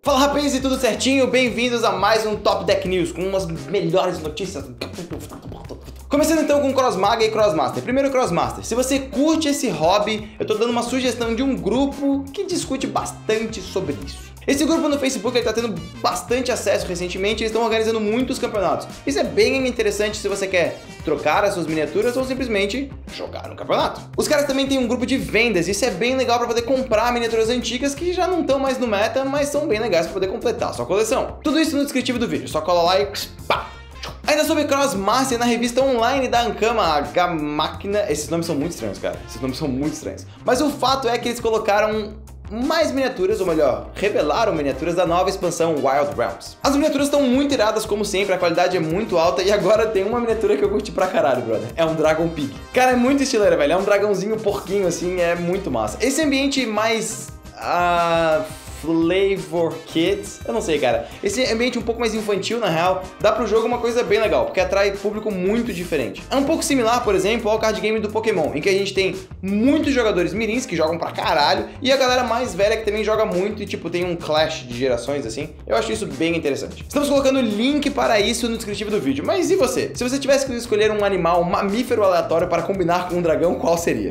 Fala rapazes, tudo certinho? Bem-vindos a mais um Top Deck News com umas melhores notícias. Começando então com Crossmaga e Crossmaster. Primeiro Crossmaster, se você curte esse hobby, eu tô dando uma sugestão de um grupo que discute bastante sobre isso. Esse grupo no Facebook ele tá tendo bastante acesso recentemente, eles estão organizando muitos campeonatos. Isso é bem interessante se você quer trocar as suas miniaturas ou simplesmente jogar no campeonato. Os caras também têm um grupo de vendas, isso é bem legal para poder comprar miniaturas antigas que já não estão mais no meta, mas são bem legais para poder completar a sua coleção. Tudo isso no descritivo do vídeo, só cola lá e pá! Ainda sobre Crossmaster, na revista online da Ankama, a H-Máquina... Esses nomes são muito estranhos, cara. Esses nomes são muito estranhos. Mas o fato é que eles colocaram mais miniaturas, ou melhor, revelaram miniaturas da nova expansão Wild Realms. As miniaturas estão muito iradas, como sempre, a qualidade é muito alta, e agora tem uma miniatura que eu curti pra caralho, brother. É um Dragon Pig. Cara, é muito estileira, velho. É um dragãozinho porquinho, assim, é muito massa. Esse ambiente mais... Flavor Kids, eu não sei, cara. Esse ambiente um pouco mais infantil, na real, dá pro jogo uma coisa bem legal, porque atrai público muito diferente. É um pouco similar, por exemplo, ao card game do Pokémon, em que a gente tem muitos jogadores mirins que jogam pra caralho, e a galera mais velha que também joga muito e, tipo, tem um clash de gerações, assim. Eu acho isso bem interessante. Estamos colocando link para isso no descritivo do vídeo, mas e você? Se você tivesse que escolher um animal, um mamífero aleatório para combinar com um dragão, qual seria?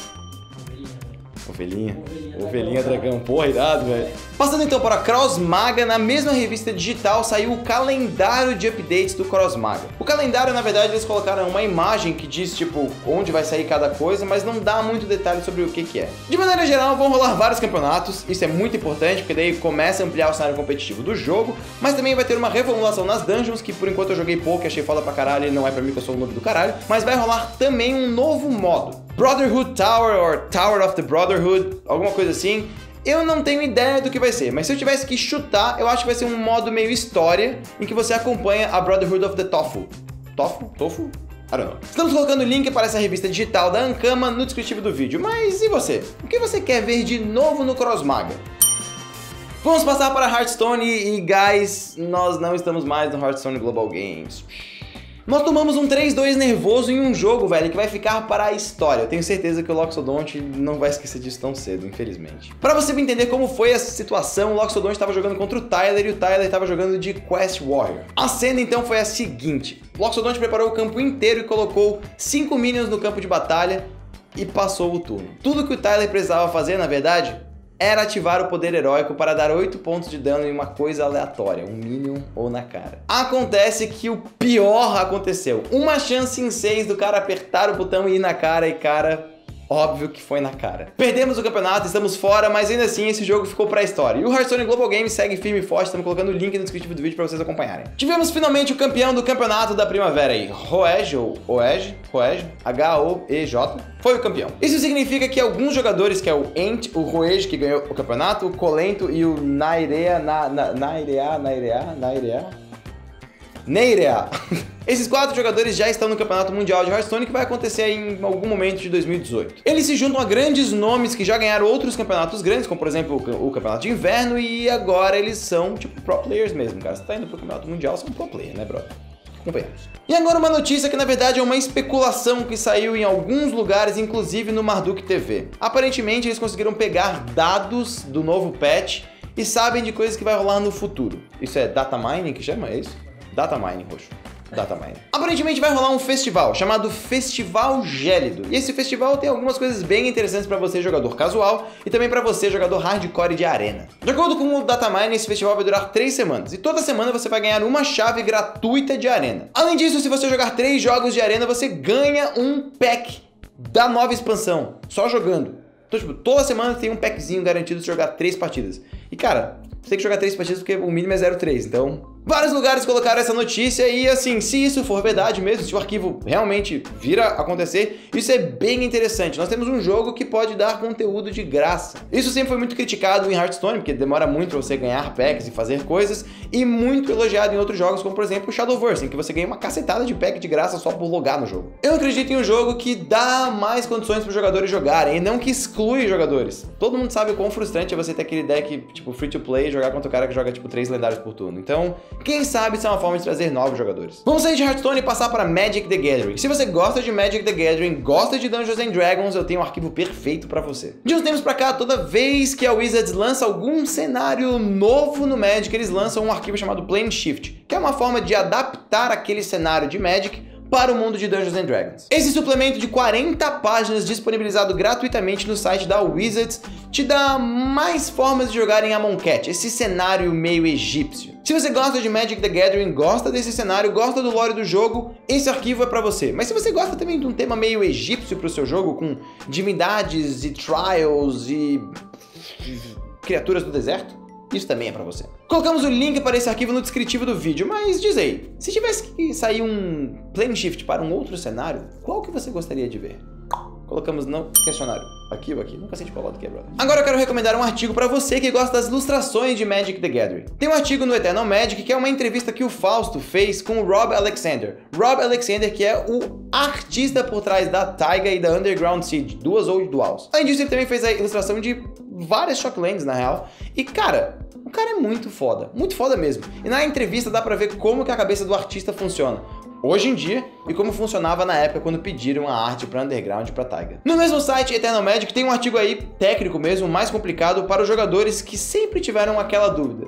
Ovelhinha dragão, porra, irado, velho. Passando então para Crossmaga, na mesma revista digital saiu o calendário de updates do Crossmaga. O calendário, na verdade, eles colocaram uma imagem que diz, tipo, onde vai sair cada coisa, mas não dá muito detalhe sobre o que é. De maneira geral, vão rolar vários campeonatos, isso é muito importante, porque daí começa a ampliar o cenário competitivo do jogo, mas também vai ter uma reformulação nas dungeons, que por enquanto eu joguei pouco e achei foda pra caralho, e não é pra mim que eu sou o noob do caralho, mas vai rolar também um novo modo. Brotherhood Tower, ou Tower of the Brotherhood, alguma coisa assim. Eu não tenho ideia do que vai ser, mas se eu tivesse que chutar, eu acho que vai ser um modo meio história, em que você acompanha a Brotherhood of the Tofu. Tofu? I don't know. Estamos colocando o link para essa revista digital da Ankama no descritivo do vídeo, mas e você? O que você quer ver de novo no Crossmaga? Vamos passar para Hearthstone e, guys, nós não estamos mais no Hearthstone Global Games. Nós tomamos um 3-2 nervoso em um jogo, velho, que vai ficar para a história. Eu tenho certeza que o Loxodonte não vai esquecer disso tão cedo, infelizmente. Para você entender como foi essa situação, o Loxodonte estava jogando contra o Tyler e o Tyler estava jogando de Quest Warrior. A cena então foi a seguinte: o Loxodonte preparou o campo inteiro e colocou 5 minions no campo de batalha e passou o turno. Tudo que o Tyler precisava fazer, na verdade, era ativar o poder heróico para dar 8 pontos de dano em uma coisa aleatória, um minion ou na cara. Acontece que o pior aconteceu. Uma chance em 6 do cara apertar o botão e ir na cara e, cara, óbvio que foi na cara. Perdemos o campeonato, estamos fora, mas ainda assim esse jogo ficou pra história. E o Hearthstone Global Games segue firme e forte, estamos colocando o link no descritivo do vídeo pra vocês acompanharem. Tivemos finalmente o campeão do campeonato da primavera aí, Hoej, H-O-E-J, foi o campeão. Isso significa que alguns jogadores, que é o Ent, o Hoej, que ganhou o campeonato, o Colento e o Nairea, esses 4 jogadores já estão no Campeonato Mundial de Hearthstone, que vai acontecer em algum momento de 2018. Eles se juntam a grandes nomes que já ganharam outros campeonatos grandes, como por exemplo o Campeonato de Inverno, e agora eles são tipo pro players mesmo, cara. Você tá indo pro Campeonato Mundial, você é um pro player, né, brother? Acompanhamos. E agora uma notícia que na verdade é uma especulação que saiu em alguns lugares, inclusive no Marduk TV. Aparentemente eles conseguiram pegar dados do novo patch e sabem de coisas que vai rolar no futuro. Isso é data mining que chama? É isso? Data mining, roxo. Data mining. Aparentemente vai rolar um festival chamado Festival Gélido. E esse festival tem algumas coisas bem interessantes para você, jogador casual, e também para você, jogador hardcore de arena. De acordo com o Data Mining, esse festival vai durar 3 semanas. E toda semana você vai ganhar uma chave gratuita de arena. Além disso, se você jogar 3 jogos de arena, você ganha um pack da nova expansão. Só jogando. Então, tipo, toda semana tem um packzinho garantido de jogar 3 partidas. E, cara, você tem que jogar 3 partidas porque o mínimo é 0,3, então... Vários lugares colocaram essa notícia e, assim, se isso for verdade mesmo, se o arquivo realmente vir a acontecer, isso é bem interessante. Nós temos um jogo que pode dar conteúdo de graça. Isso sempre foi muito criticado em Hearthstone, porque demora muito pra você ganhar packs e fazer coisas, e muito elogiado em outros jogos, como por exemplo o Shadowverse, em que você ganha uma cacetada de pack de graça só por logar no jogo. Eu acredito em um jogo que dá mais condições para os jogadores jogarem, e não que exclui jogadores. Todo mundo sabe o quão frustrante é você ter aquele deck, tipo, free to play, jogar contra o cara que joga, tipo, 3 lendários por turno. Então... Quem sabe isso é uma forma de trazer novos jogadores. Vamos sair de Hearthstone e passar para Magic the Gathering. Se você gosta de Magic the Gathering, gosta de Dungeons and Dragons, eu tenho um arquivo perfeito para você. De uns tempos pra cá, toda vez que a Wizards lança algum cenário novo no Magic, eles lançam um arquivo chamado Planeshift, que é uma forma de adaptar aquele cenário de Magic para o mundo de Dungeons and Dragons. Esse suplemento de 40 páginas disponibilizado gratuitamente no site da Wizards te dá mais formas de jogar em Amonkhet, esse cenário meio egípcio. Se você gosta de Magic the Gathering, gosta desse cenário, gosta do lore do jogo, esse arquivo é para você. Mas se você gosta também de um tema meio egípcio para o seu jogo, com divindades e trials e criaturas do deserto, isso também é pra você. Colocamos o link para esse arquivo no descritivo do vídeo, mas diz aí, se tivesse que sair um Planeshift para um outro cenário, qual que você gostaria de ver? Colocamos no questionário. Aqui ou aqui? Nunca sei de qual lado que é, brother. Agora eu quero recomendar um artigo para você que gosta das ilustrações de Magic the Gathering. Tem um artigo no Eternal Magic que é uma entrevista que o Fausto fez com o Rob Alexander. Rob Alexander, que é o artista por trás da Taiga e da Underground Siege, duas Old Duals. Além disso, ele também fez a ilustração de várias Shocklands, na real. E, cara, o cara é muito foda mesmo. E na entrevista dá pra ver como que a cabeça do artista funciona hoje em dia e como funcionava na época quando pediram a arte para Underground e para Taiga. No mesmo site Eternal Magic tem um artigo aí técnico mesmo, mais complicado para os jogadores que sempre tiveram aquela dúvida.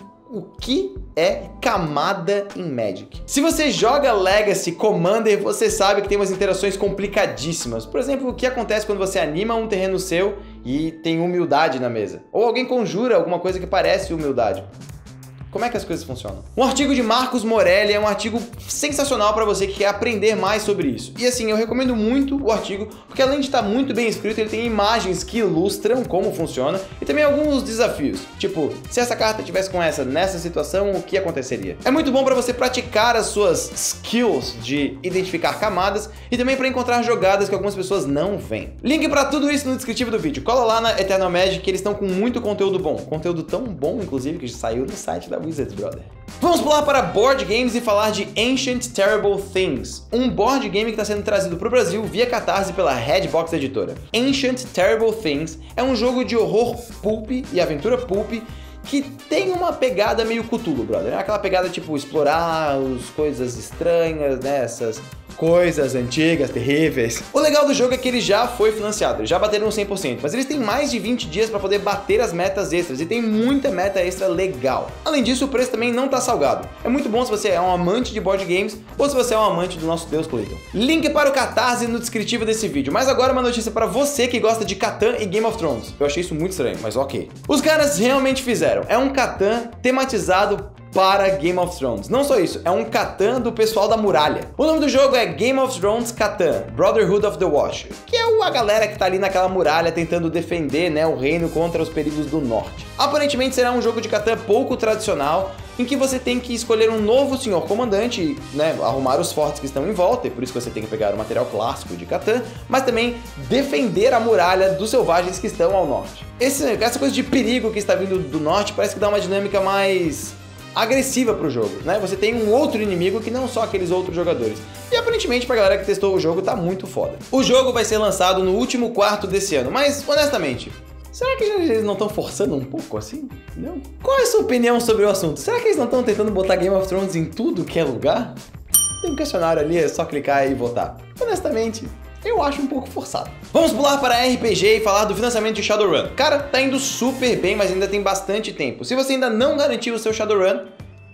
O que é camada em Magic? Se você joga Legacy, Commander, você sabe que tem umas interações complicadíssimas. Por exemplo, o que acontece quando você anima um terreno seu e tem humildade na mesa? Ou alguém conjura alguma coisa que parece humildade. Como é que as coisas funcionam? Um artigo de Marcos Morelli é um artigo sensacional para você que quer aprender mais sobre isso. E assim, eu recomendo muito o artigo, porque além de estar muito bem escrito, ele tem imagens que ilustram como funciona e também alguns desafios. Tipo, se essa carta tivesse com essa nessa situação, o que aconteceria? É muito bom para você praticar as suas skills de identificar camadas e também para encontrar jogadas que algumas pessoas não veem. Link para tudo isso no descritivo do vídeo. Cola lá na Eternal Magic que eles estão com muito conteúdo bom. Conteúdo tão bom, inclusive, que saiu no site da Wizards, brother. Vamos pular para board games e falar de Ancient Terrible Things, um board game que está sendo trazido para o Brasil via Catarse pela Redbox Editora. Ancient Terrible Things é um jogo de horror pulp e aventura pulp que tem uma pegada meio Cthulhu, brother. É aquela pegada tipo explorar as coisas estranhas, né? Essas coisas antigas, terríveis. O legal do jogo é que ele já foi financiado, eles já bateram no 100%, mas eles têm mais de 20 dias para poder bater as metas extras e tem muita meta extra legal. Além disso, o preço também não tá salgado. É muito bom se você é um amante de board games ou se você é um amante do nosso Deus Clayton. Link para o Catarse no descritivo desse vídeo. Mas agora uma notícia para você que gosta de Catan e Game of Thrones. Eu achei isso muito estranho, mas ok. Os caras realmente fizeram. É um Catan tematizado para Game of Thrones. Não só isso, é um Catan do pessoal da muralha. O nome do jogo é Game of Thrones Catan, Brotherhood of the Watch, que é a galera que tá ali naquela muralha tentando defender, né, o reino contra os perigos do norte. Aparentemente será um jogo de Catan pouco tradicional, em que você tem que escolher um novo senhor comandante, né, arrumar os fortes que estão em volta, e por isso que você tem que pegar o material clássico de Catan, mas também defender a muralha dos selvagens que estão ao norte. Essa coisa de perigo que está vindo do norte parece que dá uma dinâmica mais agressiva pro jogo, né? Você tem um outro inimigo que não só aqueles outros jogadores. E aparentemente pra galera que testou o jogo tá muito foda. O jogo vai ser lançado no último quarto desse ano, mas honestamente, será que eles não estão forçando um pouco assim? Não? Qual é a sua opinião sobre o assunto? Será que eles não estão tentando botar Game of Thrones em tudo que é lugar? Tem um questionário ali, é só clicar e votar. Honestamente, eu acho um pouco forçado. Vamos pular para RPG e falar do financiamento de Shadowrun. Cara, tá indo super bem, mas ainda tem bastante tempo. Se você ainda não garantiu o seu Shadowrun,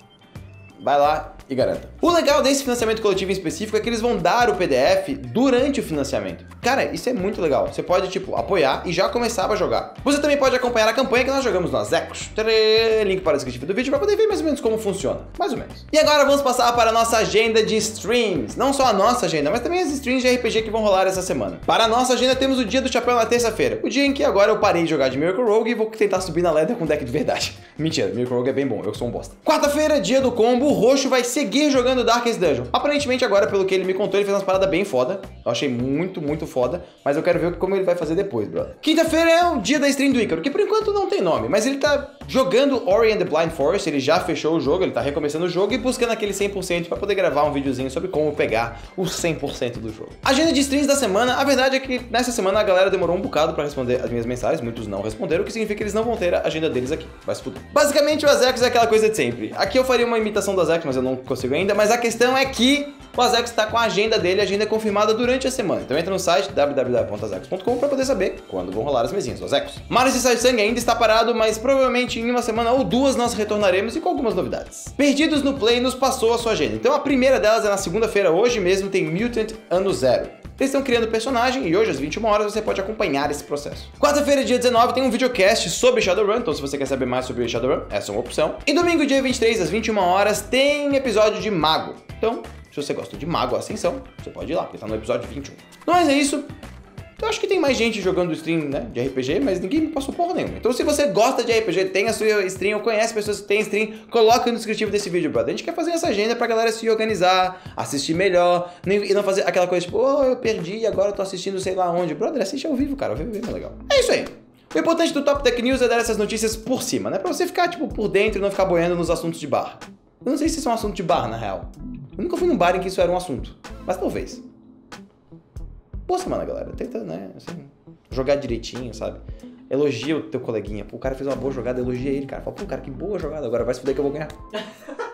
vai lá e garanta. O legal desse financiamento coletivo em específico é que eles vão dar o PDF durante o financiamento. Cara, isso é muito legal. Você pode, tipo, apoiar e já começar a jogar. Você também pode acompanhar a campanha que nós jogamos no Azecos. Link para o descritivo do vídeo para poder ver mais ou menos como funciona. Mais ou menos. E agora vamos passar para a nossa agenda de streams. Não só a nossa agenda, mas também as streams de RPG que vão rolar essa semana. Para a nossa agenda temos o Dia do Chapéu na terça-feira. O dia em que agora eu parei de jogar de Miracle Rogue e vou tentar subir na ladder com deck de verdade. Mentira, Miracle Rogue é bem bom, eu sou um bosta. Quarta-feira, dia do combo, o Roxo vai seguir jogando Darkest Dungeon. Aparentemente agora, pelo que ele me contou, ele fez umas paradas bem foda. Eu achei muito foda. foda, mas eu quero ver como ele vai fazer depois, brother. Quinta-feira é o dia da stream do Ícaro, que por enquanto não tem nome, mas ele tá jogando Ori and the Blind Forest, ele já fechou o jogo, ele tá recomeçando o jogo e buscando aquele 100% pra poder gravar um videozinho sobre como pegar o 100% do jogo. Agenda de streams da semana, a verdade é que nessa semana a galera demorou um bocado pra responder as minhas mensagens, muitos não responderam, o que significa que eles não vão ter a agenda deles aqui, vai se fuder. Basicamente o Azex é aquela coisa de sempre. Aqui eu faria uma imitação do Azex, mas eu não consigo ainda, mas a questão é que o Azex tá com a agenda dele, a agenda é confirmada durante a semana. Então entra no site www.azex.com pra poder saber quando vão rolar as mesinhas do Azex. Mario de Sai Sangue ainda está parado, mas provavelmente em uma semana ou duas nós retornaremos e com algumas novidades. Perdidos no Play nos passou a sua agenda. Então a primeira delas é na segunda-feira, hoje mesmo tem Mutant Ano Zero. Eles estão criando personagem e hoje às 21 horas você pode acompanhar esse processo. Quarta-feira, dia 19, tem um videocast sobre Shadowrun, então se você quer saber mais sobre Shadowrun, essa é uma opção. E domingo, dia 23, às 21 horas, tem episódio de Mago. Então, se você gosta de Mago Ascensão, você pode ir lá, porque tá no episódio 21. Mas é isso. Eu acho que tem mais gente jogando stream, né, de RPG, mas ninguém me passou porra nenhuma. Então se você gosta de RPG, tem a sua stream, ou conhece pessoas que têm stream, coloca no descritivo desse vídeo, brother. A gente quer fazer essa agenda pra galera se organizar, assistir melhor, e não fazer aquela coisa tipo, oh, eu perdi e agora eu tô assistindo sei lá onde. Brother, assiste ao vivo, cara, ao vivo é legal. É isso aí. O importante do Top Tech News é dar essas notícias por cima, né, pra você ficar, tipo, por dentro e não ficar boiando nos assuntos de bar. Eu não sei se isso é um assunto de bar, na real. Eu nunca fui num bar em que isso era um assunto, mas talvez. Boa semana, galera. Tenta, né, assim, jogar direitinho, sabe? Elogia o teu coleguinha. Pô, o cara fez uma boa jogada, elogia ele, cara. Fala, pô, cara, que boa jogada. Agora vai se fuder que eu vou ganhar.